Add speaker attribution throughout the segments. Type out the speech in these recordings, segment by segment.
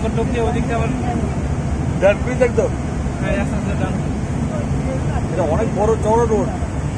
Speaker 1: আবার ঢুকিয়ে ওদিকটা আবার
Speaker 2: ডান পিস একদম।
Speaker 1: হ্যাঁ আস্তে আস্তে ডান।
Speaker 2: এটা অনেক বড় চওড়া রোড।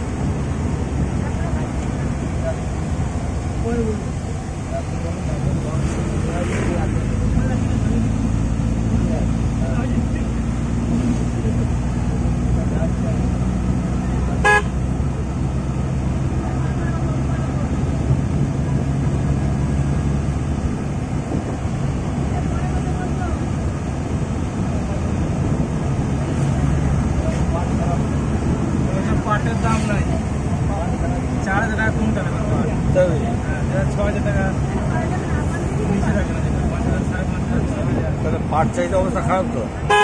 Speaker 1: পাটের দাম নাই, 4,000 টাকা কুইন্টাল এবার পাট। হ্যাঁ 6,000 টাকা নিচে রাখে না, 5,000 5,500 6,000।
Speaker 2: তাহলে পাট চাহিদা অবস্থা খারাপ তো।